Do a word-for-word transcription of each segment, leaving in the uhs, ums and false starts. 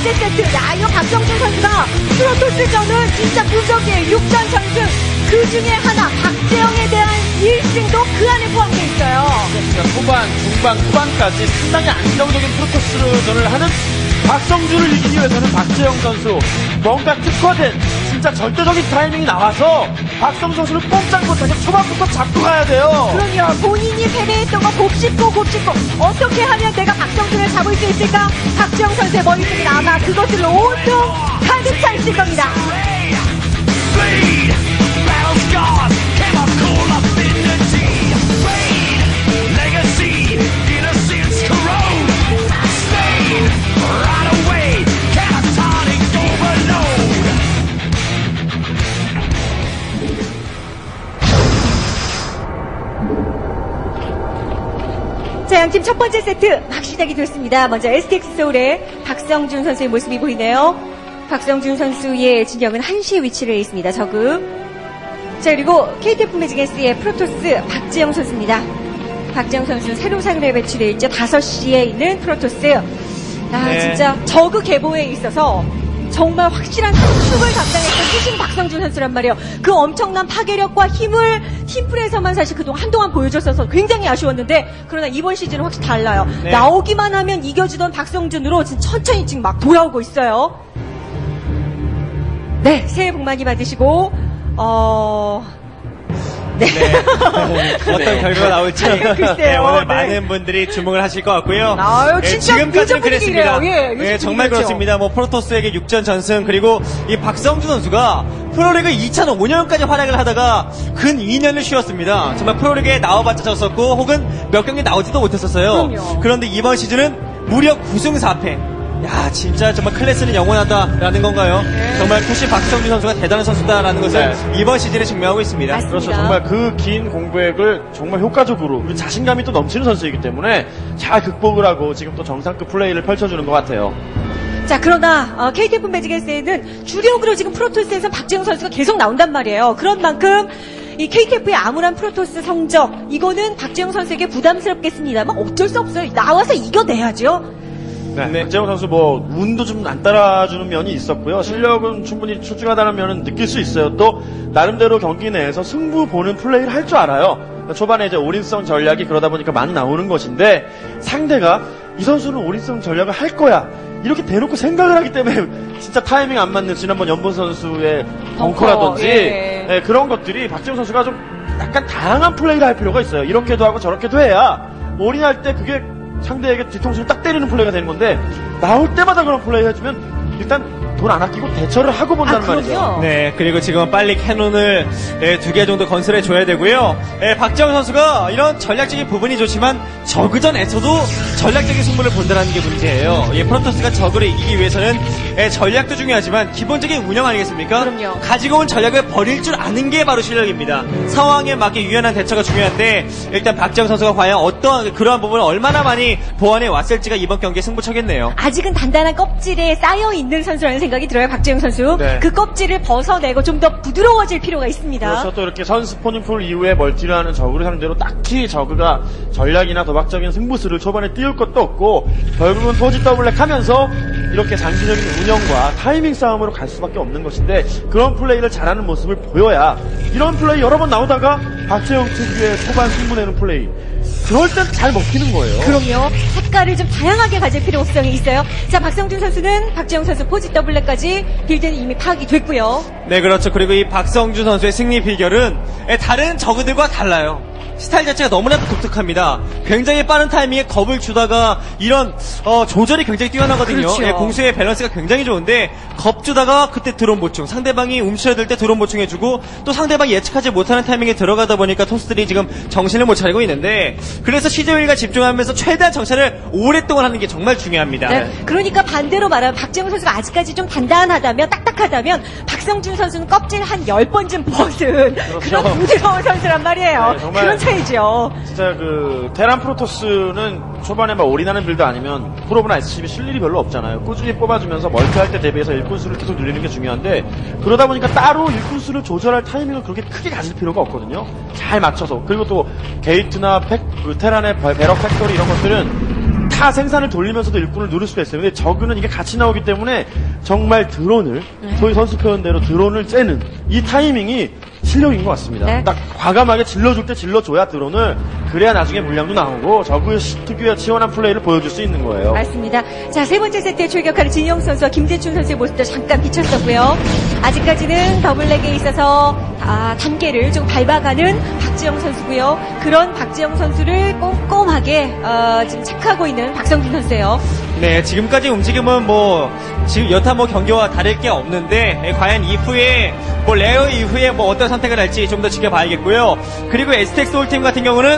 번째 세트. 야, 이거 박성준 선수가 프로토스전은 진짜 무적의 육 전 전승. 그 중에 하나, 박재영에 대한 일 승도 그 안에 포함되어 있어요. 그러니까 후반, 중반, 후반까지 상당히 안정적인 프로토스전을 하는 박성준을 이기기 위해서는 박재영 선수 뭔가 특화된 진짜 절대적인 타이밍이 나와서 박성준 선수를 꼼짝 못하게 초반부터 잡고 가야 돼요. 그럼요. 본인이 패배했던 거 곱씹고 곱씹고 어떻게 하면 내가 박성준을 잡을 수 있을까? 박재영 선수의 머릿속에 아마 그것을 온통 가득 차 있을 겁니다. 자, 양팀 첫 번째 세트 막 시작이 됐습니다. 먼저 에스티엑스 서울의 박성준 선수의 모습이 보이네요. 박성준 선수의 진영은 한시에 위치를 해 있습니다. 저그. 자, 그리고 케이티에프 매직에스의 프로토스 박재영 선수입니다. 박재영 선수는 새로 상대에 배치되어 있죠. 다섯 시에 있는 프로토스. 아, 네. 진짜 저그 계보에 있어서 정말 확실한 축을 담당했던 수신 박성준 선수란 말이에요. 그 엄청난 파괴력과 힘을 팀플에서만 사실 그동안 한동안 보여줬어서 굉장히 아쉬웠는데, 그러나 이번 시즌은 확실히 달라요. 네. 나오기만 하면 이겨주던 박성준으로 지금 천천히 지금 막 돌아오고 있어요. 네, 새해 복 많이 받으시고 어... 네. 네. 어떤 결과가 나올지 네, 오늘 네. 많은 분들이 주목을 하실 것 같고요. 아유, 네, 진짜 지금까지는 그랬습니다. 예, 네, 정말 그렇죠. 그렇습니다. 뭐 프로토스에게 육 전 전승, 그리고 이 박성준 선수가 프로리그 이천오 년까지 활약을 하다가 근 이 년을 쉬었습니다. 정말 프로리그에 나와봤자 졌었고 혹은 몇 경기 나오지도 못했었어요. 그럼요. 그런데 이번 시즌은 무려 구 승 사 패. 야, 진짜 정말 클래스는 영원하다라는 건가요? 네. 정말 표시 박성준 선수가 대단한 선수다라는 것을 네. 이번 시즌에 증명하고 있습니다. 맞습니다. 그렇죠. 정말 그 긴 공백을 정말 효과적으로, 그리고 자신감이 또 넘치는 선수이기 때문에 잘 극복을 하고 지금 또 정상급 플레이를 펼쳐주는 것 같아요. 자, 그러나 어, 케이티에프 매직에스에는 주력으로 지금 프로토스에서 박재영 선수가 계속 나온단 말이에요. 그런 만큼 이 케이티에프의 암울한 프로토스 성적, 이거는 박재영 선수에게 부담스럽겠습니다만 어쩔 수 없어요. 나와서 이겨내야죠. 네, 네. 박재영 선수 뭐 운도 좀 안 따라주는 면이 있었고요. 실력은 충분히 출중하다는 면은 느낄 수 있어요. 또 나름대로 경기 내에서 승부 보는 플레이를 할 줄 알아요. 초반에 이제 올인성 전략이 그러다 보니까 많이 나오는 것인데, 상대가 이 선수는 올인성 전략을 할 거야 이렇게 대놓고 생각을 하기 때문에 진짜 타이밍 안 맞는 지난번 연본 선수의 벙커라든지 예. 네, 그런 것들이 박재영 선수가 좀 약간 다양한 플레이를 할 필요가 있어요. 이렇게도 하고 저렇게도 해야 올인할 때 그게 상대에게 뒤통수를 딱 때리는 플레이가 되는 건데, 나올 때마다 그런 플레이 해주면 일단 돈 안 아끼고 대처를 하고 본다는 아, 말이죠. 네, 그리고 지금 빨리 캐논을 네, 두 개 정도 건설해 줘야 되고요. 네, 박재영 선수가 이런 전략적인 부분이 좋지만 저그전에서도 전략적인 승부를 본다는 게 문제예요. 예, 프로토스가 저그를 이기기 위해서는 예, 전략도 중요하지만 기본적인 운영 아니겠습니까? 그럼요. 가지고 온 전략을 버릴 줄 아는 게 바로 실력입니다. 상황에 맞게 유연한 대처가 중요한데, 일단 박재영 선수가 과연 어떤 그러한 부분을 얼마나 많이 보완해 왔을지가 이번 경기의 승부처겠네요. 아직은 단단한 껍질에 쌓여있는 선수라는 생각이 들어요. 박재영 선수. 네. 그 껍질을 벗어내고 좀 더 부드러워질 필요가 있습니다. 그래서 또 이렇게 선스포닝풀 이후에 멀티를 하는 저그를 상대로 딱히 저그가 전략이나 도박적인 승부수를 초반에 띄울 것도 없고, 결국은 포지 더블랙 하면서 이렇게 장기적인 운영과 타이밍 싸움으로 갈 수밖에 없는 것인데, 그런 플레이를 잘하는 모습을 보여야, 이런 플레이 여러 번 나오다가 박재영 특유의 초반 승부내는 플레이, 그럴 땐 잘 먹히는 거예요. 그럼요. 색깔을 좀 다양하게 가질 필요성이 있어요. 자, 박성준 선수는 박재영 선수 포지 더블랙까지 빌드는 이미 파악이 됐고요. 네, 그렇죠. 그리고 이 박성준 선수의 승리 비결은 다른 저그들과 달라요. 스타일 자체가 너무나 독특합니다. 굉장히 빠른 타이밍에 겁을 주다가 이런 어, 조절이 굉장히 뛰어나거든요. 그렇죠. 예, 공수의 밸런스가 굉장히 좋은데, 겁 주다가 그때 드론 보충, 상대방이 움츠러들 때 드론 보충해주고, 또 상대방이 예측하지 못하는 타이밍에 들어가다 보니까 토스들이 지금 정신을 못 차리고 있는데, 그래서 시즈윌과 집중하면서 최대한 정찰을 오랫동안 하는 게 정말 중요합니다. 네. 그러니까 반대로 말하면 박재영 선수가 아직까지 좀 단단하다면, 딱딱하다면 박성준 선수는 껍질 한 열 번쯤 벗은 그렇죠. 그런 부드러운 선수란 말이에요. 네, 정말 그런 차이죠. 진짜 그 테란 프로토스는 초반에 막 올인하는 빌드 아니면 프로브나 에스씨비 쓸 일이 별로 없잖아요. 꾸준히 뽑아주면서 멀티할 때 대비해서 일꾼수를 계속 늘리는 게 중요한데, 그러다 보니까 따로 일꾼수를 조절할 타이밍을 그렇게 크게 가질 필요가 없거든요. 잘 맞춰서. 그리고 또 게이트나 팩, 그 테란의 배럭 팩토리 이런 것들은 다 생산을 돌리면서도 일꾼을 누릴 수가 있어요. 근데 저그는 이게 같이 나오기 때문에 정말 드론을 소위 선수 표현대로 드론을 째는 이 타이밍이 실력인 것 같습니다. 네. 딱 과감하게 질러줄 때 질러줘야 드론을 그래야 나중에 물량도 나오고 저그의 특유의 치열한 플레이를 보여줄 수 있는 거예요. 맞습니다. 자, 세 번째 세트에 출격하는 진영 선수와 김재춘 선수의 모습도 잠깐 비쳤었고요. 아직까지는 더블렉에 있어서 아, 단계를 좀 밟아가는 박지영 선수고요. 그런 박지영 선수를 꼼꼼하게 어, 지금 체크하고 있는 박성준 선수예요. 네, 지금까지 움직임은 뭐 지금 여타 뭐 경기와 다를 게 없는데 예, 과연 이후에 뭐 레어 이후에 뭐 어떤 선택을 할지 좀 더 지켜봐야겠고요. 그리고 에스텍스 홀팀 같은 경우는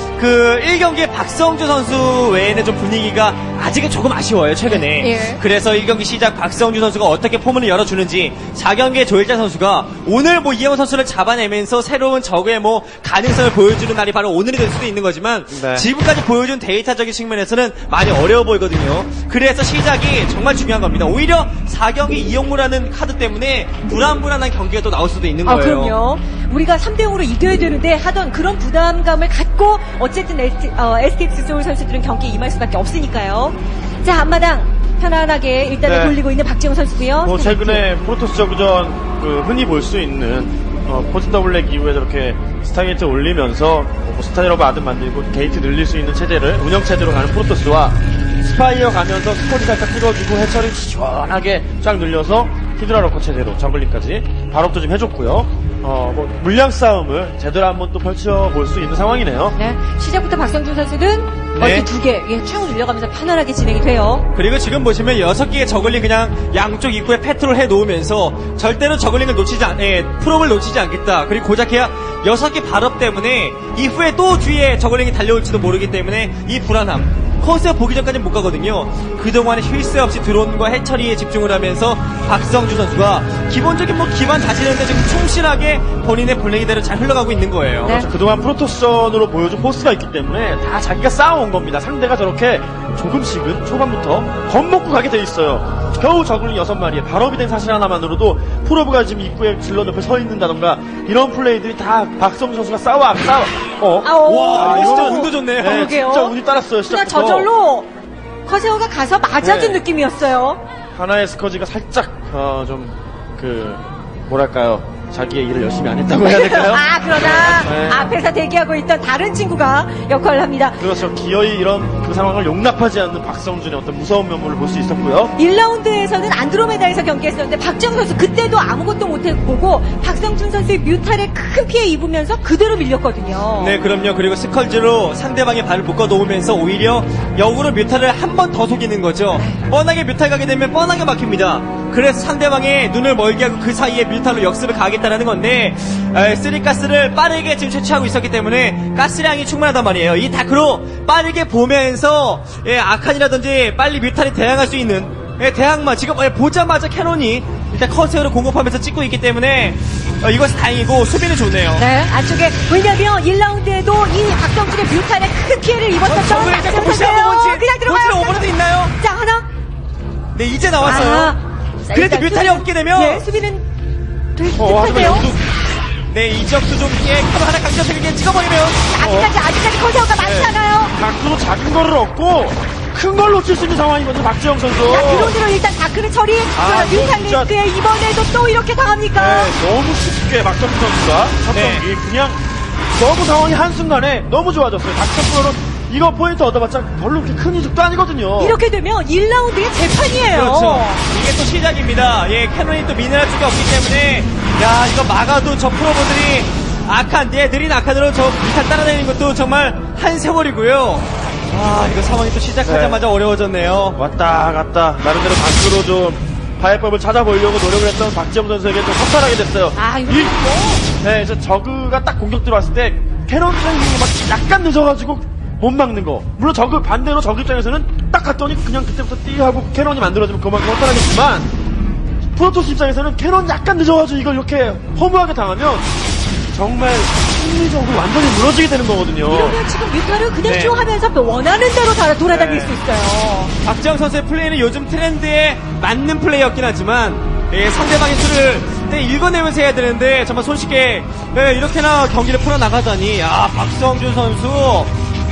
그 일 경기에 박성주 선수 외에는 좀 분위기가 아직은 조금 아쉬워요, 최근에. 예. 그래서 일 경기 시작 박성주 선수가 어떻게 포문을 열어주는지, 사 경기에 조일장 선수가 오늘 뭐 이영호 선수를 잡아내면서 새로운 적의 뭐 가능성을 보여주는 날이 바로 오늘이 될 수도 있는 거지만 네. 지금까지 보여준 데이터적인 측면에서는 많이 어려워 보이거든요. 그래서 시작이 정말 중요한 겁니다. 오히려 사 경기 이영무라는 카드 때문에 불안불안한 경기가 또 나올 수도 있는 아, 거예요. 그럼요. 우리가 삼 대 영으로 이겨야 되는데 하던 그런 부담감을 갖고 어쨌든 에스티, 어, 에스티엑스 소울 선수들은 경기에 임할 수밖에 없으니까요. 자, 앞마당 편안하게 일단은 네. 돌리고 있는 박지영 선수고요. 뭐 최근에 프로토스 저그전 그 흔히 볼 수 있는 어, 포지 더블랙 이후에 저렇게 스타게이트 올리면서 뭐 스타일러브 아드 만들고 게이트 늘릴 수 있는 체제를 운영 체제로 가는 프로토스와 스파이어 가면서 스쿼드 살짝 찍어주고 해처리 시원하게 쫙 늘려서 히드라 러커 체제로 저글링까지 발업도 좀 해줬고요. 어, 뭐 물량 싸움을 제대로 한번 또 펼쳐볼 수 있는 상황이네요. 네, 시작부터 박성준 선수는 네. 이렇게 두 개, 예, 쭉 늘려가면서 편안하게 진행이 돼요. 그리고 지금 보시면 여섯 개의 저글링 그냥 양쪽 입구에 패트롤 해 놓으면서 절대로 저글링을 놓치지 않, 예, 프롬을 놓치지 않겠다. 그리고 고작해야 여섯 개 발업 때문에 이후에 또 뒤에 저글링이 달려올지도 모르기 때문에 이 불안함. 커스가 보기 전까지는 못 가거든요. 그동안에 쉴 새 없이 드론과 해처리에 집중을 하면서 박성주 선수가 기본적인 뭐 기반 다지는데 지금 충실하게 본인의 플레이대로 잘 흘러가고 있는 거예요. 네. 그렇죠. 그동안 프로토스전으로 보여준 포스가 있기 때문에 다 자기가 쌓아온 겁니다. 상대가 저렇게 조금씩은 초반부터 겁먹고 가게 돼 있어요. 겨우 저글링 여섯 마리에 발업이 된 사실 하나만으로도 프로브가 지금 입구에 질러 옆에 서 있는다던가 이런 플레이들이 다 박성주 선수가 싸워 싸워. 어. 아오. 와, 아, 진짜 이거는- 운도 좋네요. 네, 그러게요. 진짜 운이 따랐어요. 그냥 시작부터. 저절로 커세어가 가서 맞아준 네. 느낌이었어요. 하나의 스커지가 살짝 어, 좀 그 뭐랄까요 자기의 일을 열심히 안 했다고 해야 될까요? 아, 그러나 네. 앞에서 대기하고 있던 다른 친구가 역할을 합니다. 그렇죠. 기어이 이런 그 상황을 용납하지 않는 박성준의 어떤 무서운 면모를 볼 수 있었고요. 일 라운드에서는 안드로메다에서 경기했었는데 박지영 선수 그때도 아무것도 못해보고 박성준 선수의 뮤탈에 큰 피해 입으면서 그대로 밀렸거든요. 네, 그럼요. 그리고 스컬즈로 상대방의 발을 묶어 놓으면서 오히려 역으로 뮤탈을 한 번 더 속이는 거죠. 뻔하게 뮤탈 가게 되면 뻔하게 막힙니다. 그래서 상대방의 눈을 멀게 하고 그 사이에 뮤탈로 역습을 가겠다라는 건데 에, 쓰리가스를 빠르게 지금 채취하고 있었기 때문에 가스량이 충분하단 말이에요. 이 다크로 빠르게 보면서 예, 아칸이라든지 빨리 뮤탈이 대항할 수 있는 예, 대항만 지금 예, 보자마자 캐논이 일단 커세어를 공급하면서 찍고 있기 때문에 어, 이것이 다행이고 수비는 좋네요. 네, 안쪽에 왜냐면 일 라운드에도 이 박성준의 뮤탈에 큰 피해를 입었었던 저걸 이제 박지영 보시아 선수예요. 오버워치 그냥 보시아 들어가요. 오버로드 있나요? 자, 하나. 네, 이제 나왔어요. 아, 자, 그래도 일단 뮤탈이 수비는- 없게 되면 예, 수비는 될 어, 하지만 듯한데요. 여기도 네, 이 지역도 좀 예, 카드 하나 강력하게 찍어버리면 아직까지 아직까지 커세어가 많지 않아요. 각도로 작은 거를 얻고 큰 걸 놓칠 수 있는 상황이거든요. 박지영 선수. 자, 드론으로 일단 다크를 처리. 아, 이거 진짜- 뮤탈리스크에 이번에도 또 이렇게 당합니까? 네, 너무 쉽게 박정수 선수가 첫 네. 경기 그냥 너무 상황이 한순간에 너무 좋아졌어요. 박정수는 이거 포인트 얻어봤자 별로 그렇게 큰 이득도 아니거든요. 이렇게 되면 일 라운드의 재판이에요. 그렇죠. 이게 또 시작입니다. 예, 캐논이 또 미네랄 쪽이 없기 때문에 야, 이거 막아도 저 프로보들이 악한, 예, 느린 악한으로 저 비탈 따라다니는 것도 정말 한 세월이고요. 아, 이거 상황이 또 시작하자마자 네. 어려워졌네요. 왔다 갔다 나름대로 밖으로 좀 파해법을 찾아보려고 노력을 했던 박지영 선수에게 좀 허탈하게 됐어요. 아, 이거 이- 뭐. 네, 이제 저그가 딱 공격 들어왔을 때 캐논 타이밍이 막 약간 늦어가지고 못 막는 거. 물론 저그 반대로 저그 입장에서는 딱 갔더니 그냥 그때부터 띠 하고 캐논이 만들어지면 그만큼 허탈하겠지만 프로토스 입장에서는 캐논 약간 늦어가지고 이걸 이렇게 허무하게 당하면 정말 심리적으로 완전히 무너지게 되는 거거든요. 이러면 지금 뮤탈을 그냥 네. 쇼하면서 원하는 대로 다 돌아다닐 네. 수 있어요. 박지영 선수의 플레이는 요즘 트렌드에 맞는 플레이였긴 하지만 예, 상대방의 수를 네, 읽어내면서 해야 되는데 정말 손쉽게 예, 이렇게나 경기를 풀어나가다니 아, 박성준 선수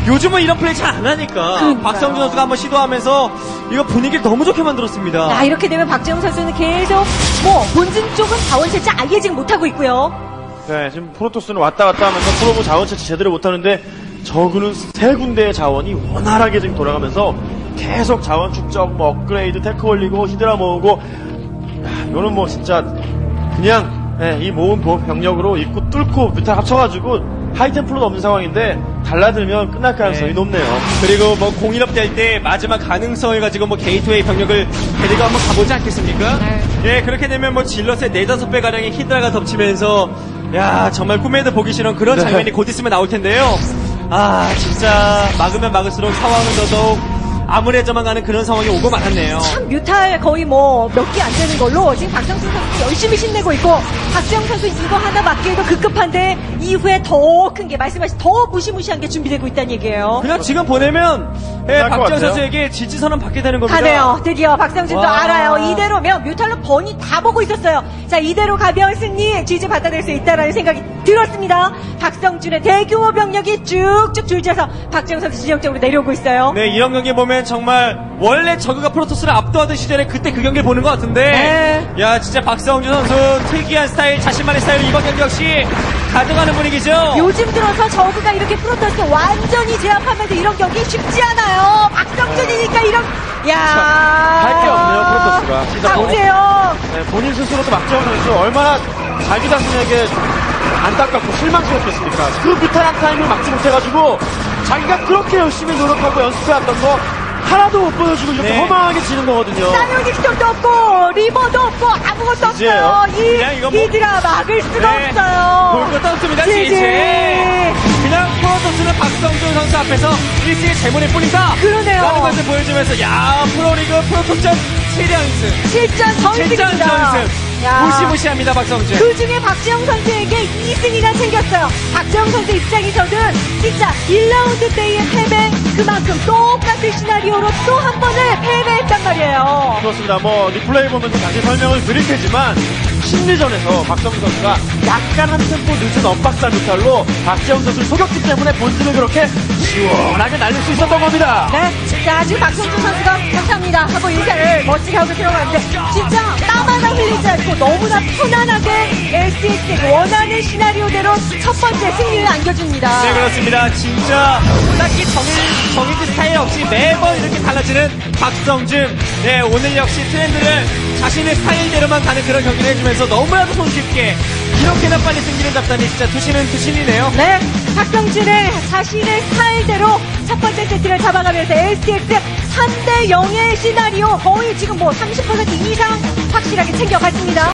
요즘은 이런 플레이 잘 안 하니까 그러니까요. 박성준 선수가 한번 시도하면서 이거 분위기를 너무 좋게 만들었습니다. 아, 이렇게 되면 박재영 선수는 계속 뭐 본진 쪽은 자원 채취 아예 지금 못하고 있고요. 네, 지금 프로토스는 왔다 갔다 하면서 프로브 자원 채취 제대로 못하는데 저그는 세 군데의 자원이 원활하게 지금 돌아가면서 계속 자원 축적, 뭐 업그레이드, 테크 올리고 히드라 모으고, 야, 이거는 뭐 진짜 그냥 네, 이 모은 병력으로 입구 뚫고 뮤탈 합쳐가지고 하이템플로도 없는 상황인데 달라들면 끝날 가능성이 네. 높네요. 그리고 뭐 공인업 될 때 마지막 가능성을 가지고 뭐 게이트웨이 병력을 데리고 한번 가보지 않겠습니까? 네. 예, 그렇게 되면 뭐 질럿의 네다섯 배 가량의 히드라가 덮치면서 야 정말 꿈에도 보기 싫은 그런 네. 장면이 곧 있으면 나올 텐데요. 아 진짜 막으면 막을수록 상황은 더더욱 아무래져만 가는 그런 상황이 오고 말았네요. 참 뮤탈 거의 뭐 몇 개 안 되는 걸로 지금 박성준 선수 열심히 신내고 있고 박재영 선수 이거 하나 맞기에도 급급한데 이후에 더 큰 게 말씀하신 더 무시무시한 게 준비되고 있다는 얘기예요. 그냥 지금 보내면 예, 끝날 것 박지영 같아요. 선수에게 지지선언 받게 되는 겁니다. 가네요. 드디어 박성준도 와. 알아요. 이대로면 뮤탈로 번이 다 보고 있었어요. 자, 이대로 가벼운 승리 지지 받아낼 수 있다라는 생각이 들었습니다. 박성준의 대규모 병력이 쭉쭉 줄지어서 박재영 선수 지형적으로 내려오고 있어요. 네, 이런 경기 보면 정말 원래 저그가 프로토스를 압도하던 시절에 그때 그 경기를 보는 것 같은데 네. 야 진짜 박성준 선수 특이한 스타일, 자신만의 스타일로 이번 경기 역시 가져가는 분위기죠. 요즘 들어서 저그가 이렇게 프로토스 완전히 제압하면서 이런 경기 쉽지 않아요. 박성준이니까 이런 야 할 게 없네요, 프로토스가. 진짜 박재영 네, 본인 스스로도 박재원 선수 얼마나 자기 자신에게 안타깝고 실망스럽겠습니까? 그 뮤탈한 타임을 막지 못해가지고 자기가 그렇게 열심히 노력하고 연습해왔던 거 하나도 못 보여주고 이렇게 네. 허망하게 지는 거거든요. 사이오닉스도 없고 리버도 없고 아무것도 지지예요. 없어요. 이 그냥 이거 뭐- 히드라 막을 수가 네. 없어요. 볼 것도 없습니다. 지지. 지지. 그냥 프로토스는 박성준 선수 앞에서 일승의 재물일 뿐이다. 그러네요. 라는 것을 보여주면서 야 프로리그 프로토스전 칠 연승 실전 칠 전승입니다. 전 전승 야. 무시무시합니다 박성준. 그 중에 박지영 선수에게 이 승이나 챙겼어요. 박지영 선수 입장에서는 진짜 일 라운드 때의 패배 그만큼 똑같은 시나리오로 또 한 번을 패배했단 말이에요. 그렇습니다. 뭐 리플레이 보면서 다시 설명을 드릴 테지만 심리전에서 박성준 선수가 약간 한 템포 늦은 엇박자 뮤탈로 박지영 선수를 속였기 때문에 본진을 그렇게 시원하게 날릴 수 있었던 겁니다. 네, 자 지금 박성준 선수가 감사합니다 하고 인사를 멋지게 하고 들어가는데 진짜 땀 하나 흘리지 않고 너무나 편안하게 에스티엑스의 원하는 시나리오대로 첫 번째 승리를 안겨줍니다. 네 그렇습니다. 진짜 딱히 정해, 정해진 스타일 없이 매번 이렇게 달라지는 박성준. 네 오늘 역시 트렌드를 자신의 스타일대로만 가는 그런 경기를 해주면서 너무나도 손쉽게 이렇게나 빨리 승기를 잡다니 진짜 투신은 투신이네요. 네, 박성준의 자신의 스타일대로 첫 번째 세트를 잡아가면서 에스티엑스 삼 대 영의 시나리오 거의 지금 뭐 삼십 퍼센트 이상 확실하게 챙겨갔습니다.